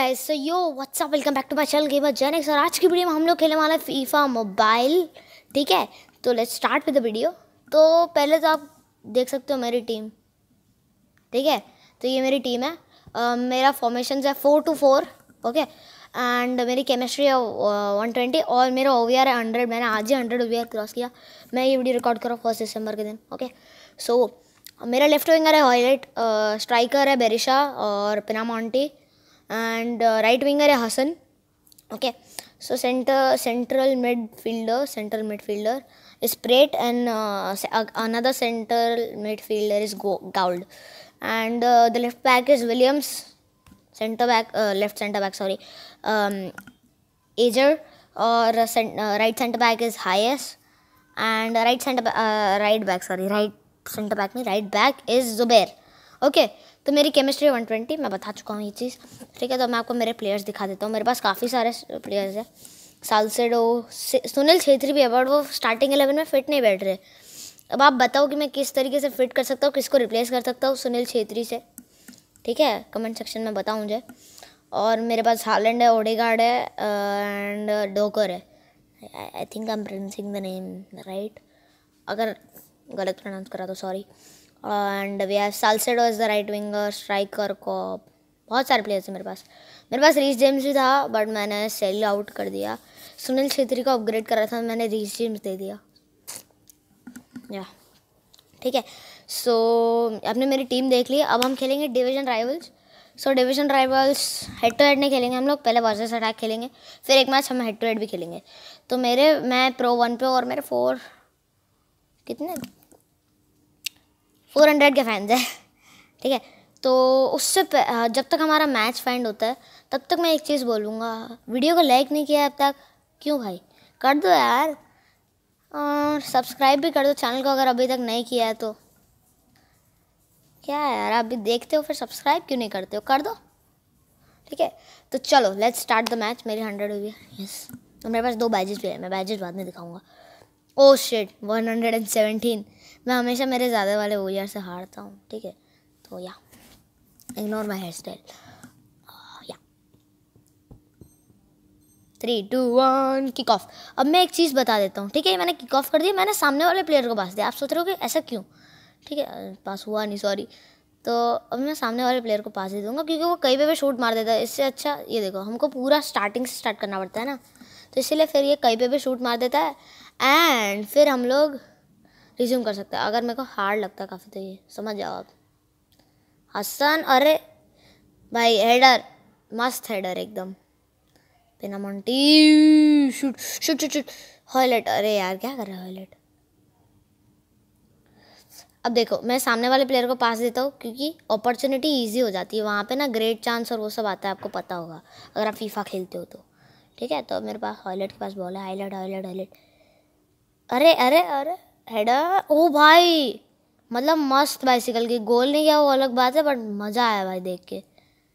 Guys, so yo what's up, welcome back to my channel gamer Genix. और आज की video में हम लोग खेलने वाला है फीफा मोबाइल। ठीक है, तो let's start with the video. तो पहले तो आप देख सकते हो मेरी टीम। ठीक है, तो ये मेरी टीम है। मेरा फॉर्मेशन है 4-2-4। ओके, एंड मेरी केमिस्ट्री है 120 और मेरा ओवीआर है 100। मैंने आज ही 100 ओवीआर क्रॉस किया। मैं ये वीडियो रिकॉर्ड कर रहा हूँ 1 दिसंबर के दिन। ओके, सो मेरा लेफ्ट विंगर है हाईलाइट, स्ट्राइकर है बेरिशा और पिनामोंटी, and right winger है Hasan. Okay, so central midfielder is Pret, and another central midfielder is Gould, and the left back is Williams. Left centre back, sorry, Ager, or right centre back is Hayes, and right centre back is Zubair. Okay, तो मेरी chemistry 120 मैं बता चुका हूँ ये चीज़। ठीक है, तो मैं आपको मेरे प्लेयर्स दिखा देता हूँ। मेरे पास काफ़ी सारे प्लेयर्स हैं। साल्सेडो, सुनील छेत्री भी है, बट वो स्टार्टिंग 11 में फिट नहीं बैठ रहे। अब आप बताओ कि मैं किस तरीके से फिट कर सकता हूँ, किसको रिप्लेस कर सकता हूँ सुनील छेत्री से। ठीक है, कमेंट सेक्शन में बताओ मुझे। और मेरे पास हालैंड है, ओडेगार्ड है, एंड डोकर है। I think I am pronouncing the name right. अगर गलत प्रोनाउंस करा तो sorry. And we have Salcedo as the right winger, striker को बहुत सारे प्लेयर्स हैं मेरे पास रीस जेम्स भी था, बट मैंने सेल आउट कर दिया। सुनील छेत्री को अपग्रेड कर रहा था, मैंने रीस जेम्स दे दिया। या ठीक है, सो आपने मेरी टीम देख ली। अब हम खेलेंगे division rivals. So division rivals head to head नहीं खेलेंगे हम लोग, पहले वर्सेस अटैक खेलेंगे, फिर एक मैच हम हेड टू हेड भी खेलेंगे। तो मैं प्रो 1 पे और मेरे 400 के फैंस हैं। ठीक है, तो उससे जब तक हमारा मैच फाइंड होता है तब तक मैं एक चीज़ बोलूँगा, वीडियो को लाइक नहीं किया है अब तक, क्यों भाई? कर दो यार, और सब्सक्राइब भी कर दो चैनल को अगर अभी तक नहीं किया है तो। क्या है यार, अभी देखते हो फिर सब्सक्राइब क्यों नहीं करते हो? कर दो। ठीक है, तो चलो लेट्स स्टार्ट द मैच। मेरी 100 हुई है। यस, तो मेरे पास 2 बैजेस भी है, मैं बैजेस बाद में दिखाऊंगा। Oh shit, 117। मैं हमेशा मेरे ज़्यादा वाले ओवीआर से हारता हूँ। ठीक है, तो या इग्नोर माई हेयर स्टाइल। या 3, 2, 1 किक ऑफ। अब मैं एक चीज़ बता देता हूँ। ठीक है, मैंने किक ऑफ कर दिया, मैंने सामने वाले प्लेयर को पास दिया। आप सोच रहे हो कि ऐसा क्यों? ठीक है, पास हुआ नहीं, सॉरी। तो अब मैं सामने वाले प्लेयर को पास दे दूँगा, क्योंकि वो कहीं पे भी शूट मार देता है। इससे अच्छा ये देखो, हमको पूरा स्टार्टिंग से स्टार्ट करना पड़ता है ना, तो इसीलिए फिर ये कहीं पे भी शूट मार देता है, एंड फिर हम लोग रिज्यूम कर सकते हैं। अगर मेरे को हार्ड लगता है काफ़ी, तो ये समझ जाओ आप। हसन, अरे भाई हेडर, मस्त हेडर एकदम। Pinamonti, shoot shoot shoot shoot. हाईलाइट, अरे यार क्या कर रहा है हाईलाइट? अब देखो, मैं सामने वाले प्लेयर को पास देता हूँ क्योंकि अपॉर्चुनिटी ईजी हो जाती है वहाँ पे ना, ग्रेट चांस और वो सब आता है, आपको पता होगा अगर आप फीफा खेलते हो तो। ठीक है, तो मेरे पास हाईलाइट के पास बॉल है। हाईलाइट, अरे अरे अरे हेडर, ओ भाई, मतलब मस्त। बाइसिकल की गोल नहीं किया वो अलग बात है, बट मज़ा आया भाई देख के।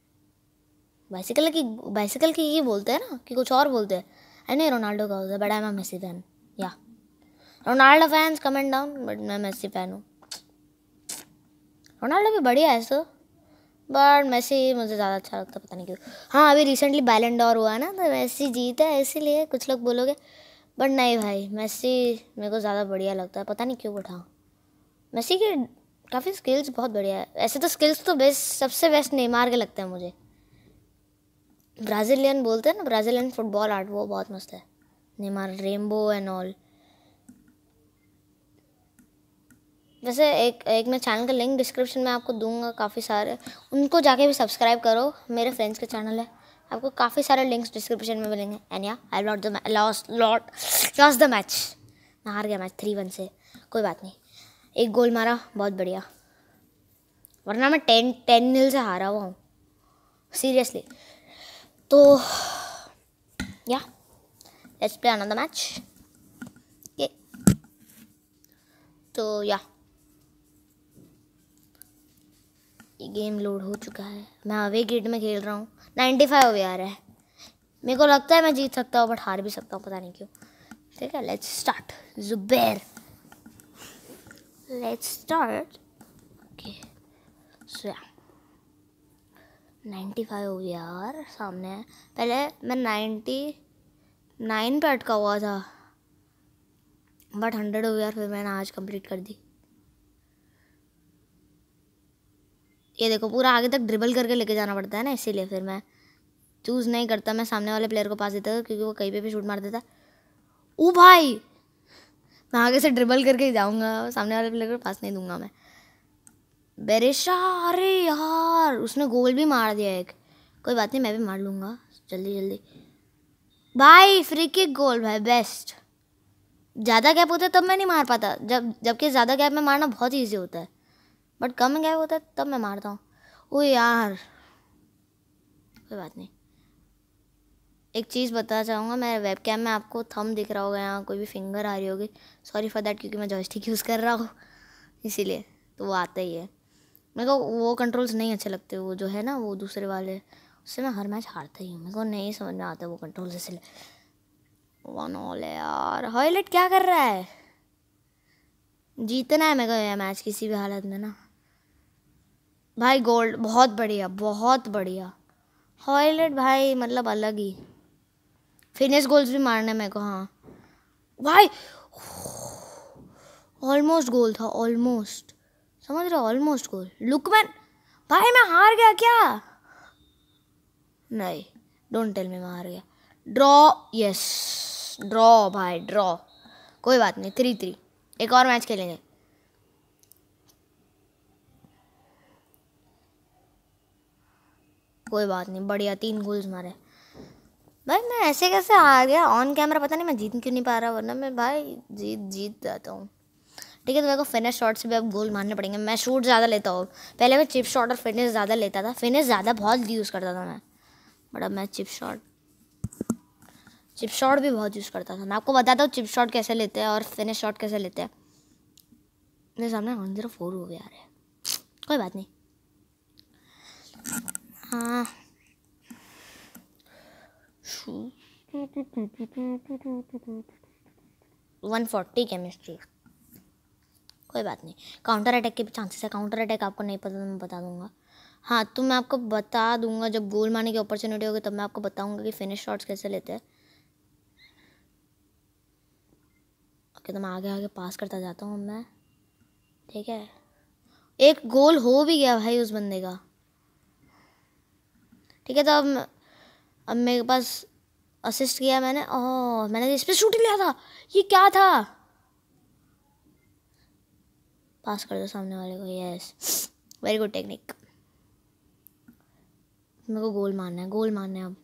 बाइसिकल की ये बोलते हैं ना, कि कुछ और बोलते हैं। आई नहीं रोनाल्डो का होता है, but I am a Messi fan. या Ronaldo fans comment down, but मैं मेसी फैन हूँ। रोनाल्डो भी बढ़िया है सो, बट मेसी मुझे ज़्यादा अच्छा लगता है, पता नहीं क्यों। हाँ, अभी रिसेंटली बैलन डोर हुआ ना, तो मेसी जीता है, इसीलिए कुछ लोग बोलोगे, बट नहीं भाई, मेसी मेरे को ज़्यादा बढ़िया लगता है, पता नहीं क्यों। बट हाँ, मेसी की काफ़ी स्किल्स बहुत बढ़िया है। ऐसे तो स्किल्स तो सबसे बेस्ट नेमार के लगते हैं मुझे। ब्राज़ीलियन बोलते हैं ना, ब्राज़ीलियन फुटबॉल आर्ट, वो बहुत मस्त है। Neymar, rainbow and all. वैसे एक मैं चैनल का लिंक डिस्क्रिप्शन में आपको दूंगा, काफ़ी सारे, उनको जाके भी सब्सक्राइब करो। मेरे फ्रेंड्स के चैनल है, आपको काफ़ी सारे लिंक्स डिस्क्रिप्शन में मिलेंगे। एंड या आई लॉस्ट द मैच। मैं हार गया मैच 3-1 से। कोई बात नहीं, एक गोल मारा, बहुत बढ़िया, वरना मैं 10-0 से हारा हुआ हूँ सीरियसली। तो या लेट्स प्ले अनदर मैच। तो या ये गेम लोड हो चुका है, मैं अवे गेट में खेल रहा हूँ। 95 अवे आ रहा है। मेरे को लगता है मैं जीत सकता हूँ, बट हार भी सकता हूँ, पता नहीं क्यों। ठीक है, let's start. Zubair, let's start. Okay, so 95 हो गया यार, सामने है। पहले मैं 99 पे अटका हुआ था, बट 100 हो गया, फिर मैंने आज कंप्लीट कर दी। ये देखो पूरा आगे तक ड्रिबल करके लेके जाना पड़ता है ना, इसीलिए फिर मैं चूज़ नहीं करता, मैं सामने वाले प्लेयर को पास देता हूँ, क्योंकि वो कहीं पे भी शूट मार देता है। ओ भाई, मैं आगे से ड्रिबल करके ही जाऊँगा, सामने वाले प्लेयर को पास नहीं दूंगा मैं। बेरेशा, अरे यार उसने गोल भी मार दिया एक। कोई बात नहीं, मैं भी मार लूँगा जल्दी जल्दी। भाई फ्री किक गोल भाई, बेस्ट। ज़्यादा गैप होता है तब मैं नहीं मार पाता, जबकि ज़्यादा गैप में मारना बहुत ईजी होता है, बट कम गैप होता है तब मैं मारता हूँ। ओ यार कोई बात नहीं। एक चीज़ बताना चाहूँगा, मैं वेबकैम में आपको थंब दिख रहा होगा, यहाँ कोई भी फिंगर आ रही होगी, सॉरी फॉर दैट, क्योंकि मैं जॉयस्टिक यूज़ कर रहा हूँ इसीलिए, तो वो आता ही है। मेरे को वो कंट्रोल्स नहीं अच्छे लगते, वो जो है ना वो दूसरे वाले, उससे मैं हर मैच हारता ही हूँ, मेरे को नहीं समझ में आता वो कंट्रोल्स, इसलिए। 1-1 है यार। हाईलाइट क्या कर रहा है? जीतना है मेरे को ये मैच किसी भी हालत में ना भाई। गोल्ड, बहुत बढ़िया बहुत बढ़िया। हाईलाइट भाई मतलब अलग ही। फिनिश गोल्स भी मारने मेरे को। हाँ भाई, ऑलमोस्ट गोल था, ऑलमोस्ट, समझ रहे हो, ऑलमोस्ट गोल। लुकमैन भाई, मैं हार गया क्या? नहीं, डोंट टेल मी मैं हार गया। ड्रॉ, यस ड्रॉ भाई, ड्रॉ। कोई बात नहीं, 3-3, एक और मैच खेलेंगे। कोई बात नहीं, बढ़िया 3 गोल्स मारे भाई। मैं ऐसे कैसे हार गया ऑन कैमरा, पता नहीं मैं जीत क्यों नहीं पा रहा, वरना मैं भाई जीत जाता हूँ। ठीक है, तो मेरे को फिनिश शॉट से भी अब गोल मारने पड़ेंगे। मैं शूट ज़्यादा लेता हूँ, पहले मैं चिप शॉट और फिनिश ज़्यादा लेता था, फिनिश ज़्यादा बहुत यूज़ करता था मैं, बट अब मैं चिप शॉट भी बहुत यूज़ करता था। मैं आपको बताता हूँ चिप शॉट कैसे लेते हैं और फिनिश शॉट कैसे लेते हैं। मेरे सामने 104 हो गया है, कोई बात नहीं। हाँ 140 केमिस्ट्री, कोई बात नहीं। काउंटर अटैक के भी चांसेस है, काउंटर अटैक आपको नहीं पता तो मैं बता दूंगा। हाँ तो मैं आपको बता दूंगा, जब गोल मारने की अपॉर्चुनिटी होगी तब मैं आपको बताऊंगा कि फिनिश शॉट्स कैसे लेते हैं। ओके, तो मैं आगे आगे पास करता जाता हूँ मैं, ठीक है। एक गोल हो भी गया भाई उस बंदे का, ठीक है। तो अब मेरे पास असिस्ट किया मैंने, ओह मैंने इस पर शूट लिया था, ये क्या था? पास कर दो सामने वाले को, यस वेरी गुड टेक्निक। मेरे को गोल मारना है, गोल मारना है अब।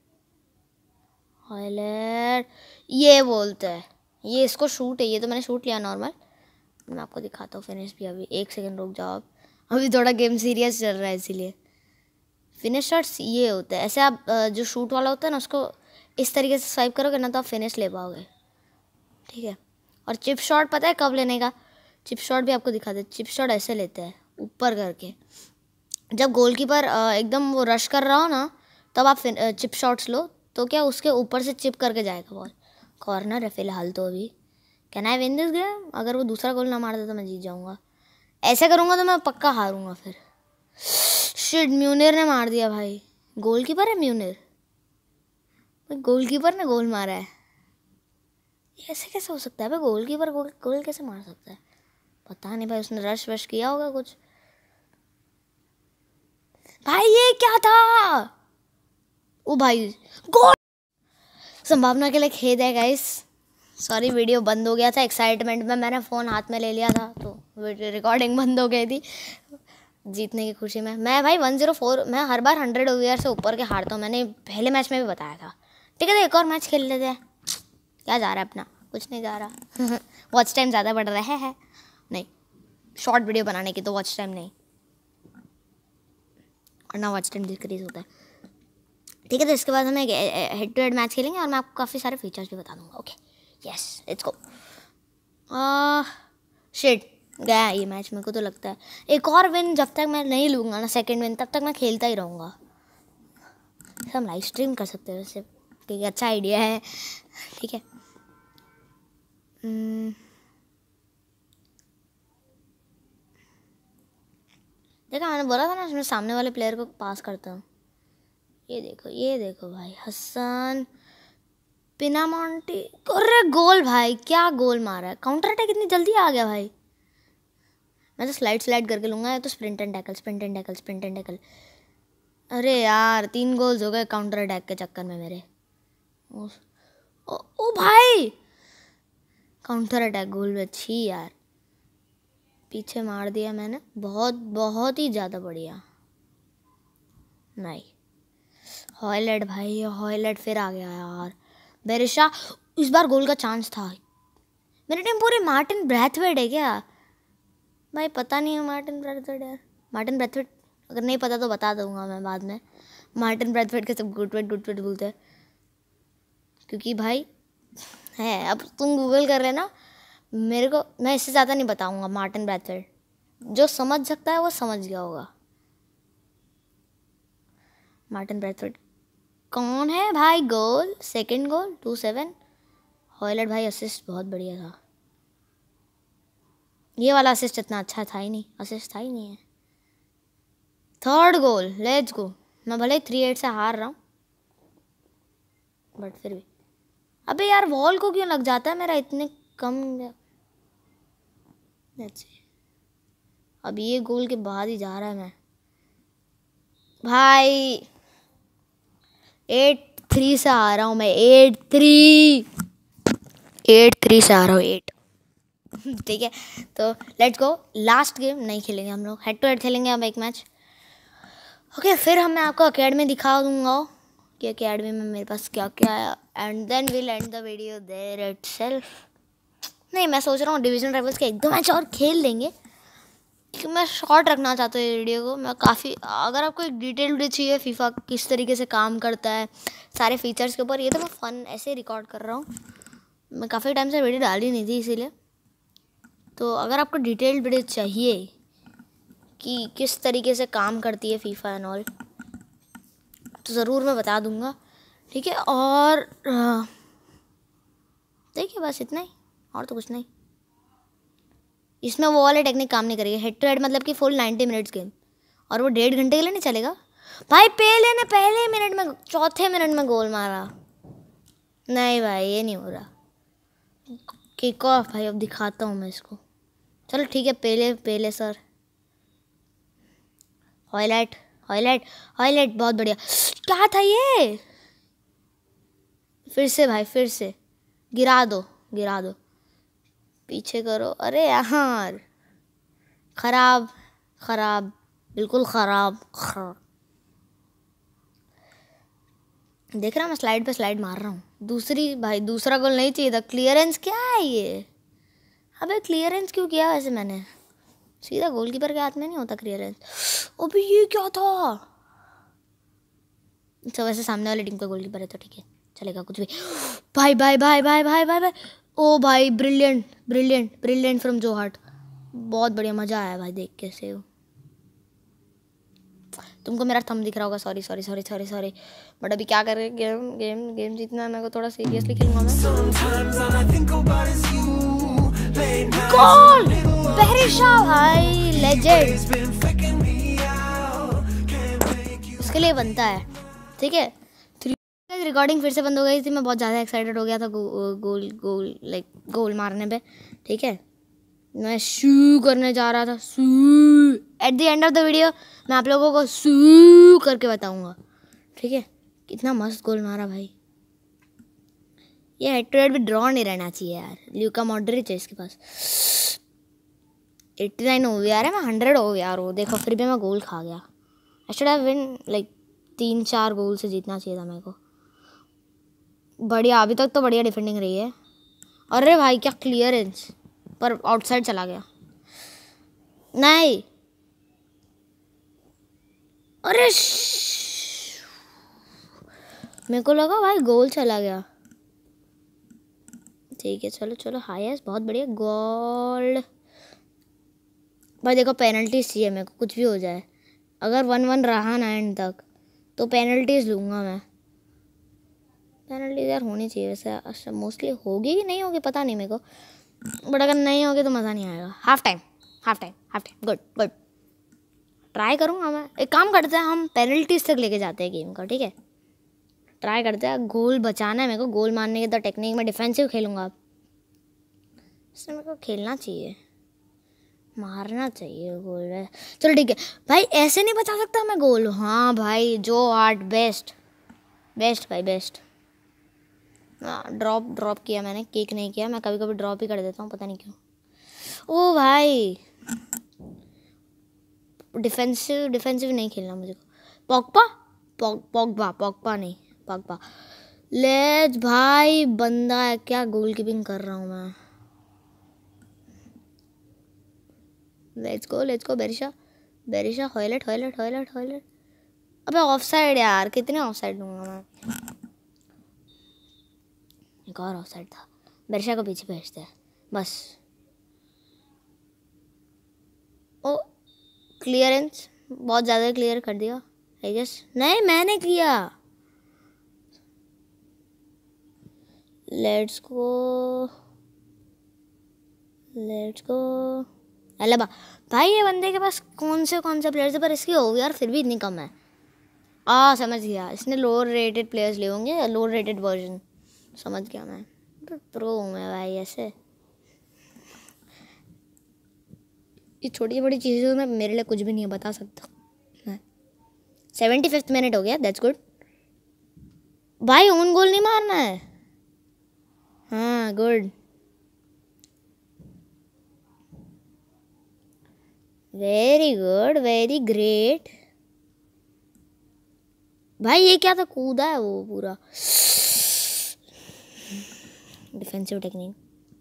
हाईलाइट ये बोलते हैं, ये इसको शूट है, ये तो मैंने शूट लिया नॉर्मल। मैं आपको दिखाता हूँ फिनिश भी। अभी 1 सेकंड रुक जाओ आप, अभी थोड़ा गेम सीरियस चल रहा है इसीलिए। फिनिश शॉट्स ये होता है, ऐसे आप जो शूट वाला होता है ना उसको इस तरीके से स्वाइप करोगे ना तो आप फिनिश ले पाओगे, ठीक है। और चिप शॉट पता है कब लेने का? चिप शॉट भी आपको दिखा दे। चिप शॉट ऐसे लेते हैं ऊपर करके, जब गोलकीपर एकदम वो रश कर रहा हो ना तब आप चिप शॉट्स लो, तो क्या उसके ऊपर से चिप करके जाएगा बॉल। कॉर्नर है फिलहाल तो अभी। Can I win this game? अगर वो दूसरा गोल ना मार दे तो मैं जीत जाऊंगा। ऐसे करूंगा तो मैं पक्का हारूंगा फिर। शिट, म्यूनिर ने मार दिया भाई। गोलकीपर है म्यूनिर, गोलकीपर ने गोल मारा है। ऐसे कैसे हो सकता है भाई? गोलकीपर गोल कैसे मार सकता है? पता नहीं भाई, उसने रश वश किया होगा कुछ। भाई ये क्या था? ओ भाई गोल! संभावना के लिए खेद है गाइस, सॉरी वीडियो बंद हो गया था एक्साइटमेंट में, मैंने फ़ोन हाथ में ले लिया था तो रिकॉर्डिंग बंद हो गई थी जीतने की खुशी में। मैं भाई 104, मैं हर बार 100 ओवर से ऊपर के हारता हूँ, मैंने पहले मैच में भी बताया था। ठीक है, तो एक और मैच खेल लेते हैं। क्या जा रहा है अपना? कुछ नहीं जा रहा वॉच टाइम ज़्यादा बढ़ रहा है नहीं, शॉर्ट वीडियो बनाने की तो वॉच टाइम नहीं, और ना वॉच टाइम डिक्रीज होता है। ठीक है, तो इसके बाद हम एक हेड टू हेड मैच खेलेंगे और मैं आपको काफ़ी सारे फीचर्स भी बता दूंगा। Okay yes let's go. Shit, गया ये मैच मेरे को तो लगता है। एक और विन जब तक मैं नहीं लूँगा ना, सेकंड विन, तब तक मैं खेलता ही रहूँगा। हम लाइव स्ट्रीम कर सकते हैं वैसे, ठीक है, अच्छा आइडिया है, ठीक है। देखा, मैंने बोला था ना मैं सामने वाले प्लेयर को पास करता हूँ। ये देखो भाई, हसन पिनामोंटी, अरे गोल भाई, क्या गोल मारा है। काउंटर अटैक इतनी जल्दी आ गया भाई। मैं तो स्लाइड करके लूँगा, या तो स्प्रिंट एंड टैकल। अरे यार 3 गोल्स हो गए काउंटर अटैक के चक्कर में मेरे। ओ भाई, काउंटर अटैक गोल में अच्छी यार, पीछे मार दिया मैंने, बहुत ही ज़्यादा बढ़िया। नहीं, हॉयलैंड भाई, हॉयलैंड फिर आ गया यार। बेरिशा, इस बार गोल का चांस था। मेरे टीम पूरे मार्टिन ब्रैथवेट है क्या भाई? पता नहीं है मार्टिन ब्रैथवेट यार। मार्टिन ब्रैथवेट अगर नहीं पता तो बता दूंगा मैं बाद में। मार्टिन ब्रैथवेट के सब गुडवेट बोलते हैं, क्योंकि भाई है। अब तुम गूगल कर लेना, मेरे को मैं इससे ज़्यादा नहीं बताऊंगा। मार्टिन ब्रैथवेट, जो समझ सकता है वो समझ गया होगा। मार्टिन ब्रैथवेट कौन है भाई? Goal, second goal 2-7। हॉयलैंड भाई असिस्ट बहुत बढ़िया था। ये वाला असिस्ट इतना अच्छा था ही नहीं, असिस्ट था ही नहीं है। Third goal, let's go. मैं भले 3-8 से हार रहा हूँ, बट फिर भी। अबे यार वॉल को क्यों लग जाता है मेरा इतने कम? अब ये गोल के बाद ही जा रहा है मैं भाई। 8-3 से आ रहा हूँ मैं, 8-3 से आ रहा हूँ, 8। ठीक है, तो लेट्स गो। लास्ट गेम नहीं खेलेंगे हम लोग, हेड टू हेड खेलेंगे अब एक मैच। ओके, फिर मैं आपको अकेडमी दिखा दूंगा कि अकेडमी में मेरे पास क्या क्या है, and then will end the video there itself. नहीं, मैं सोच रहा हूँ डिवीजन राइवल्स के 1-2 मैच और खेल लेंगे, क्योंकि मैं शॉर्ट रखना चाहता हूँ ये वीडियो को। मैं काफ़ी, अगर आपको एक डिटेल वीडियो चाहिए फीफा किस तरीके से काम करता है सारे फीचर्स के ऊपर, ये तो मैं फ़न ऐसे रिकॉर्ड कर रहा हूँ। मैं काफ़ी टाइम से वीडियो डाल ही नहीं थी इसीलिए। तो अगर आपको डिटेल्ड वीडियो चाहिए कि किस तरीके से काम करती है फीफा एंड ऑल, तो ज़रूर मैं बता दूंगा। ठीक है, और देखिए बस इतना ही, और तो कुछ नहीं। इसमें वो वाले टेक्निक काम नहीं करेगी। हेड टू हेड मतलब कि फुल 90 मिनट्स गेम, और वो 1.5 घंटे के लिए नहीं चलेगा भाई। पेले ने पहले मिनट में, चौथे मिनट में गोल मारा। नहीं भाई, ये नहीं हो रहा। किक ऑफ भाई, अब दिखाता हूँ मैं इसको। चलो ठीक है, पेले सर। हॉयलैंड बहुत बढ़िया। क्या था ये? फिर से भाई, फिर से गिरा दो। पीछे करो। अरे यार, खराब, बिल्कुल खराब। देख रहा, मैं स्लाइड पे स्लाइड मार रहा हूँ। दूसरा गोल नहीं चाहिए था। क्लियरेंस क्या है ये? अबे क्लियरेंस क्यों किया वैसे मैंने? सीधा गोलकीपर के हाथ में नहीं होता क्लियरेंस। अबे ये क्या था? अच्छा, वैसे सामने वाली टीम का गोलकीपर है तो ठीक है, चलेगा कुछ भी। भाई। ओ भाई, ब्रिलियंट फ्रॉम जो हार्ट। बहुत बढ़िया, मज़ा आया भाई देख के से। तुमको मेरा थंब दिख रहा होगा, सॉरी। बट अभी क्या कर रहे, गेम जीतना है। मेरे को थोड़ा सीरियसली खेलूंगा मैं। गोल बेरिशा भाई, लेजेंड। इसके लिए बनता है, ठीक है। रिकॉर्डिंग फिर से बंद हो गई थी, मैं बहुत ज़्यादा एक्साइटेड हो गया था गोल मारने पे। ठीक है, मैं शू करने जा रहा था। So at the end of the video मैं आप लोगों को शू करके बताऊंगा। ठीक है, कितना मस्त गोल मारा भाई। ये हेड टू हेड भी ड्रॉ नहीं रहना चाहिए यार। ल्यूका मॉड्रिच है इसके पास। 89 हो गया, मैं 100 हो गया। और देखो फिर भी मैं गोल खा गया। I should have win 3-4 goal से जीतना चाहिए था मेरे को। बढ़िया, अभी तक तो बढ़िया डिफेंडिंग रही है। अरे भाई क्या क्लियरेंस, पर आउटसाइड चला गया। नहीं, अरे मेरे को लगा भाई गोल चला गया। ठीक है, चलो हाईएस्ट, बहुत बढ़िया गोल भाई। देखो पेनल्टीज चाहिए मेरे को, कुछ भी हो जाए। अगर 1-1 रहा ना एंड तक तो पेनल्टीज लूँगा मैं। पेनल्टीज यार होनी चाहिए वैसे, मोस्टली होगी कि नहीं होगी पता नहीं मेरे को, बट अगर नहीं होगी तो मज़ा नहीं आएगा। Half time good. ट्राई करूँगा मैं। एक काम करते हैं, हम पेनल्टीज तक लेके जाते हैं गेम का, ठीक है। ट्राई करते हैं, गोल बचाना है मेरे को। गोल मारने के तो टेक्निक में डिफेंसिव खेलूँगा। अब इसमें मेरे को खेलना चाहिए, मारना चाहिए गोल। चलो ठीक है भाई, ऐसे नहीं बचा सकता मैं गोल। हाँ भाई, जो आर्ट बेस्ट बेस्ट भाई बेस्ट। ड्रॉप किया मैंने, किक नहीं किया। मैं कभी कभी ड्रॉप ही कर देता हूँ, पता नहीं क्यों। ओ भाई, डिफेंसिव नहीं खेलना मुझे। पॉग्बा नहीं, पॉग्बा। लेट्स भाई, बंदा है क्या, गोल कीपिंग कर रहा हूँ मैं। Let's go Berisha Hojlund. अबे ऑफसाइड यार, कितने ऑफसाइड दूंगा मैं। एक और ऑफसाइड था। बेरिशा को पीछे भेजते हैं बस। ओ क्लियरेंस बहुत ज़्यादा क्लियर कर दिया आई गेस। नहीं, मैंने किया। लेट्स गो अल्लाह भाई, ये बंदे के पास कौन से प्लेयर्स है, पर इसकी ओवीआर फिर भी इतनी कम है। समझ गया, इसने लोअर रेटेड प्लेयर्स लिए होंगे, लोअर रेटेड वर्जन। समझ गया मैं, प्रो हूँ मैं भाई। ऐसे ये छोटी बड़ी चीज़ों में मेरे लिए कुछ भी नहीं है, बता सकता मैं। 75th मिनट हो गया, दैट्स गुड भाई। ओन गोल नहीं मारना है। हाँ good, very good, very great भाई। ये क्या था, कूदा है वो पूरा। Defensive technique.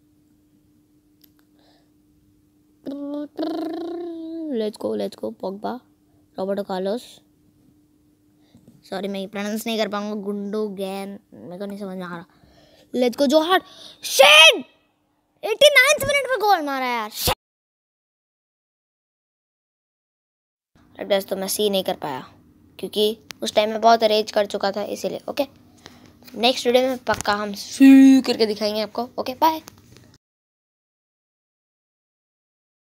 Let's go Pogba, Roberto Carlos. Sorry, मैं प्रोनाउंस नहीं कर पाऊंगा। गुंडोगैन, मेरे को नहीं समझ में आ रहा। लेट्स गो, जो हार्ड शिट। 89th मिनट में गोल मारा यार। तो मैं सी नहीं कर पाया क्योंकि उस टाइम में बहुत रेज कर चुका था, इसीलिए। ओके, नेक्स्ट वीडियो में पक्का हम सी करके दिखाएंगे आपको। Okay bye.